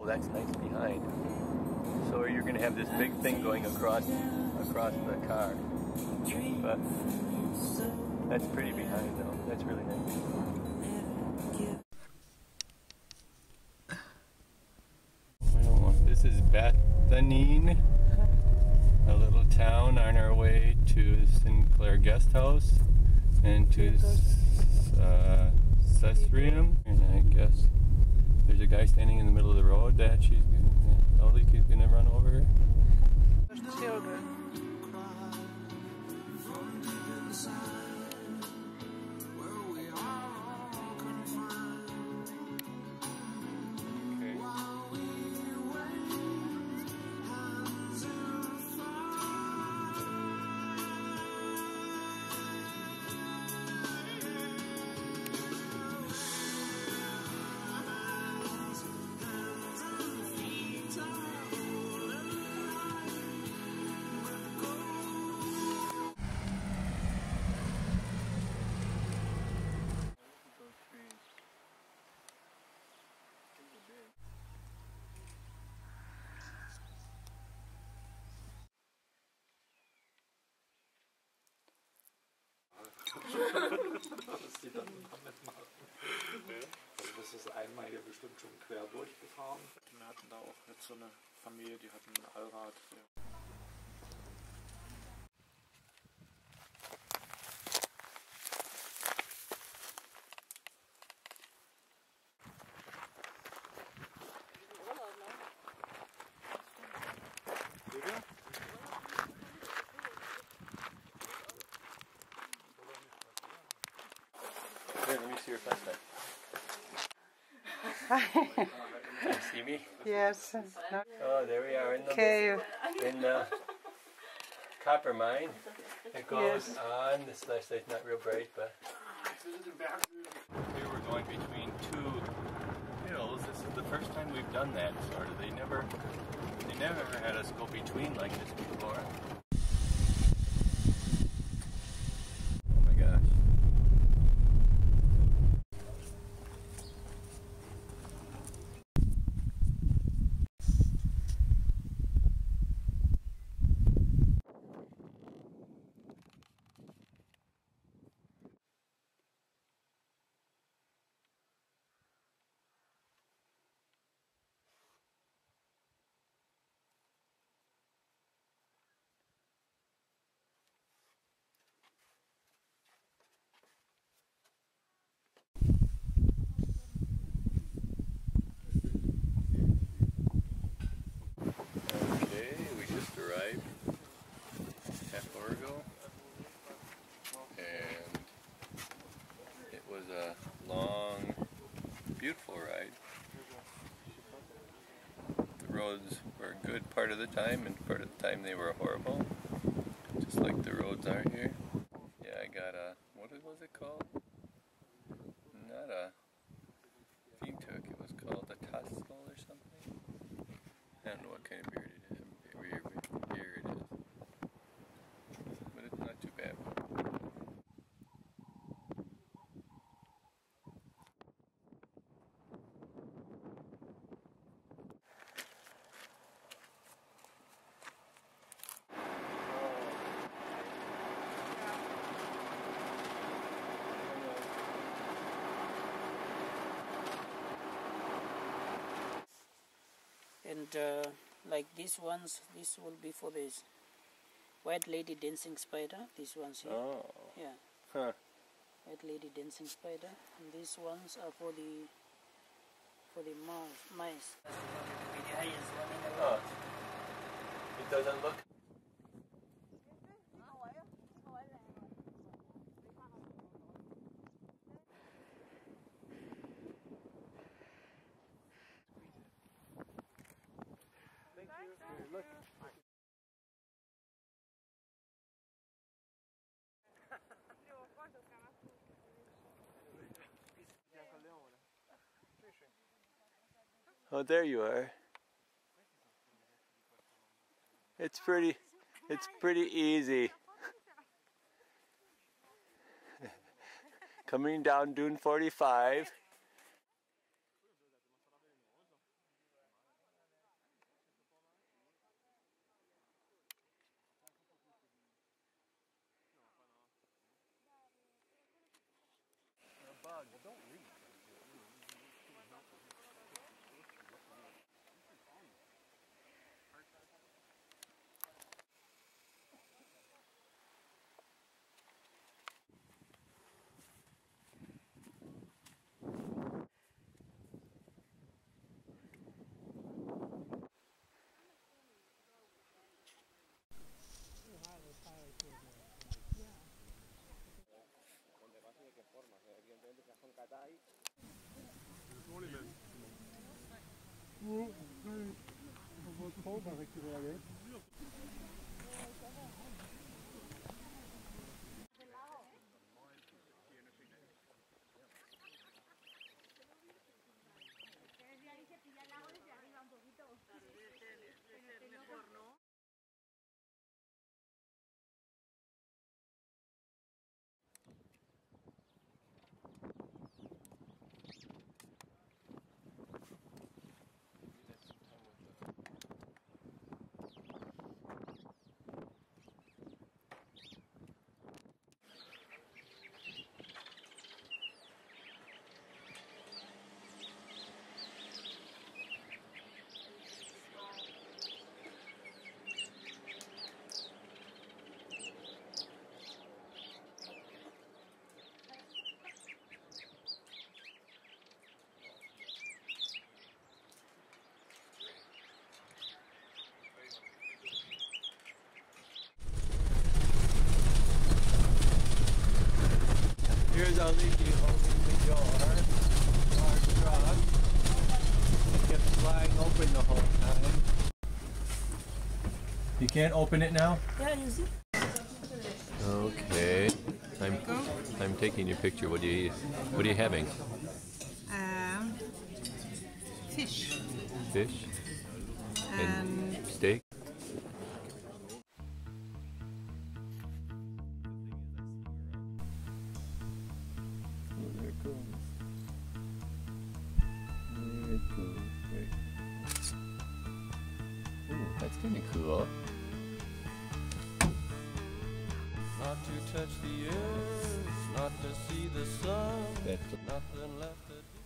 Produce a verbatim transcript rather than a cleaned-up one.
that's nice behind. So you're going to have this big thing going across across the car. But that's pretty behind though. That's really nice. Well, this is Bethanine, a little town on our way to Sinclair Guest House and to uh, Cesarium. And I guess there's a guy standing in the middle of the road that she's gonna, Ollie is gonna run over. There's the children. Dass die dann mitmachen. Also das ist einmal hier bestimmt schon quer durchgefahren. Wir hatten da auch jetzt so eine Familie, die hatten ein Allrad. Here, let me see your flashlight. Can you see me? Yes. Oh, there we are in the, Okay. in the copper mine. It goes on. This flashlight's not real bright, but here we're going between two hills. This is the first time we've done that sort of. They never, they never had us go between like this before. Oh my gosh. Half hour ago, and it was a long, beautiful ride. The roads were a good part of the time, and part of the time they were horrible, just like the roads are here. Yeah, I got a, what was it called? Not a Fientuk, it was called a Tussle or something. I don't know what kind of beer it is. Beer, beer it is. But it's not too bad. And uh, like these ones, this will be for this white lady dancing spider. These ones here. Oh. Yeah. Huh. White lady dancing spider. And these ones are for the for the mouse, mice. That's the highest one in the world. Oh. It doesn't look. Thank you. Here, look. Oh, there you are. It's pretty, it's pretty easy. Coming down Dune forty-five. Here's Aliki holding the door. Our truck. It kept flying open the whole time. You can't open it now? Yeah, you see? Okay. I'm I'm taking your picture. What do you what are you having? Um, fish Fish? and And steak? Oh, there it goes. There it goes. Wait. Ooh, that's kind of cool. Not to touch the earth, not to see the sun, That's nothing left to do.